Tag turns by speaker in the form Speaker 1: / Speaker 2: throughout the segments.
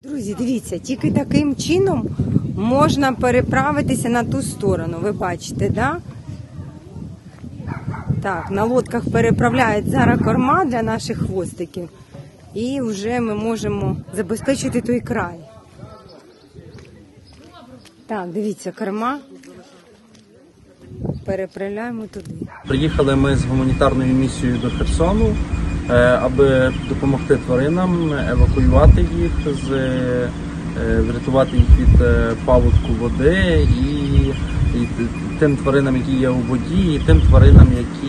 Speaker 1: Друзі, дивіться, тільки таким чином можна переправитися на ту сторону. Ви бачите, да? Так, на лодках переправляють зараз корма для наших хвостиків. І вже ми можемо забезпечити той край. Так, дивіться, корма. Переправляємо туди.
Speaker 2: Приїхали ми з гуманітарною місією до Херсону, аби допомогти тваринам, евакуювати їх, врятувати їх від паводку води і тим тваринам, які є у воді, і тим тваринам,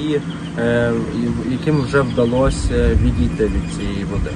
Speaker 2: яким вже вдалося відійти від цієї води.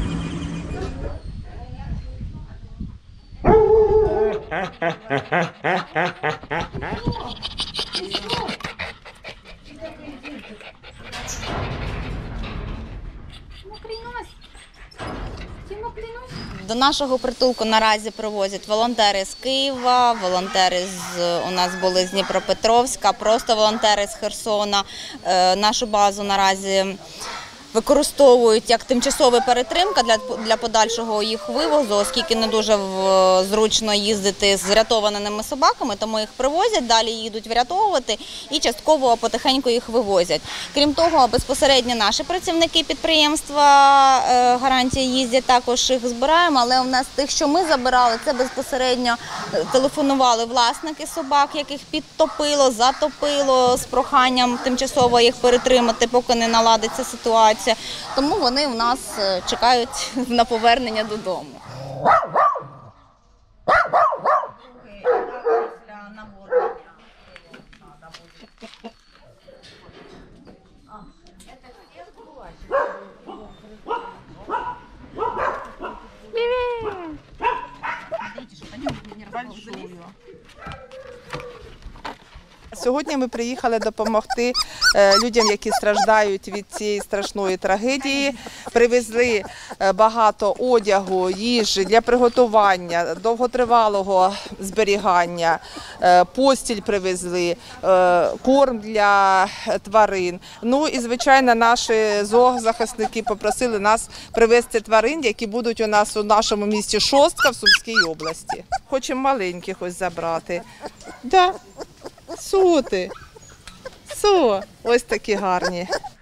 Speaker 3: До нашого притулку наразі привозять волонтери з Києва, волонтери у нас були з Дніпропетровська, просто волонтери з Херсона. Нашу базу наразі використовують як тимчасова перетримка для подальшого їх вивозу, оскільки не дуже зручно їздити з врятованими собаками, тому їх привозять, далі їдуть врятовувати і частково потихеньку їх вивозять. Крім того, безпосередньо наші працівники підприємства «Гарантія» їздять, також їх збираємо, але у нас тих, що ми забирали, це безпосередньо телефонували власники собак, яких підтопило, затопило, з проханням тимчасово їх перетримати, поки не наладиться ситуація. Тому вони в нас чекають на повернення додому.
Speaker 4: Сьогодні ми приїхали допомогти людям, які страждають від цієї страшної трагедії. Привезли багато одягу, їжі для приготування, довготривалого зберігання, постіль привезли, корм для тварин. Ну і, звичайно, наші зоозахисники попросили нас привезти тварин, які будуть у нас у нашому місті Шостка в Сумській області. Хочемо маленьких ось забрати. Да. Соти, ось такі гарні.